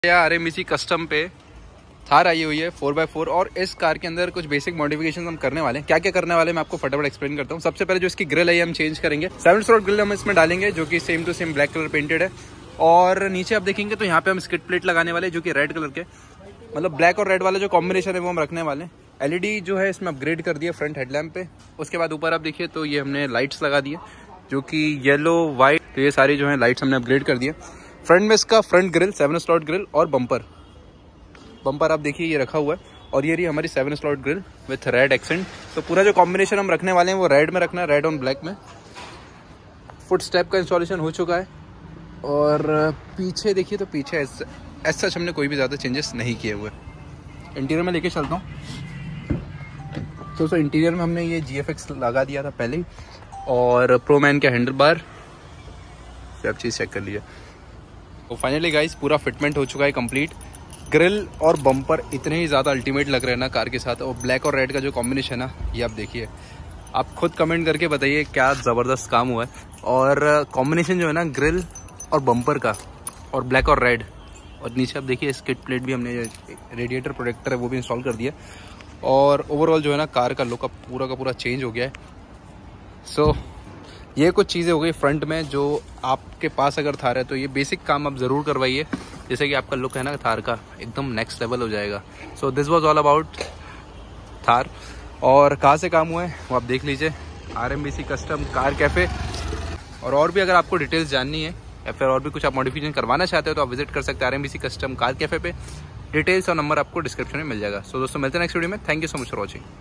RMBC custom पे थार आई हुई है 4x4 और इस कार के अंदर कुछ बेसिक मॉडिफिकेशन हम करने वाले हैं। क्या क्या करने वाले हैं मैं आपको फटाफट एक्सप्लेन करता हूँ। सबसे पहले जो इसकी ग्रिल है हम चेंज करेंगे। 7 स्लॉट ग्रिल हम इसमें डालेंगे जो कि same to same black colour painted है। और नीचे आप देखेंगे तो यहाँ पे हम स्किड प्लेट लगाने वाले जो कि रेड कलर के, मतलब ब्लैक और रेड वाला जो कॉम्बिनेशन है वो हम रखने वाले हैं। LED जो है इसमें अपग्रेड कर दिया फ्रंट हेडलैम्प पे। उसके बाद ऊपर आप देखिए तो ये हमने लाइट्स लगा दिए जो कि येलो वाइट, तो ये सारी जो है लाइट्स हमने अपग्रेड कर दिया। फ्रंट में इसका फ्रंट ग्रिल 7 स्लॉट ग्रिल और बम्पर आप देखिए ये रखा हुआ है। और ये रही हमारी 7 slot grille with red accent. तो पूरा जो कॉम्बिनेशन हम रखने वाले हैं वो रेड में रखना है, रेड ऑन ब्लैक में। फुट स्टेप का इंस्टॉलेशन हो चुका है। और पीछे देखिए तो पीछे ऐसा हमने कोई भी ज़्यादा चेंजेस नहीं किए हुए। इंटीरियर में लेके चलता हूँ तो इंटीरियर में हमने ये GFX लगा दिया था पहले ही। और प्रोमैन के हैंडल बार सब चीज़ चेक कर लिया। तो फाइनली गाइस पूरा फिटमेंट हो चुका है कंप्लीट। ग्रिल और बम्पर इतने ही ज़्यादा अल्टीमेट लग रहे हैं ना कार के साथ। और ब्लैक और रेड का जो कॉम्बिनेशन है ये आप देखिए, आप खुद कमेंट करके बताइए क्या ज़बरदस्त काम हुआ है। और कॉम्बिनेशन जो है ना ग्रिल और बम्पर का और ब्लैक और रेड, और नीचे आप देखिए स्किड प्लेट भी हमने, रेडिएटर प्रोटेक्टर है वो भी इंस्टॉल कर दिया। और ओवरऑल जो है ना कार का लुक अब पूरा का पूरा चेंज हो गया है। सो ये कुछ चीज़ें हो गई फ्रंट में। जो आपके पास अगर थार है तो ये बेसिक काम आप ज़रूर करवाइए, जैसे कि आपका लुक है ना थार का एकदम नेक्स्ट लेवल हो जाएगा। So this was all about Thar. और कहाँ से काम हुआ है वो आप देख लीजिए, RMBC कस्टम कार कैफ़े। और भी अगर आपको डिटेल्स जाननी है या फिर और भी कुछ आप मॉडिफिकेशन करवाना चाहते हो तो आप विजिट कर सकते हैं RMBC कस्टम कार कैफ़े पे। डिटेल्स और नंबर आपको डिस्क्रिप्शन में मिल जाएगा। सो दोस्तों मिलते हैं नेक्स्ट वीडियो में। Thank you so much for watching.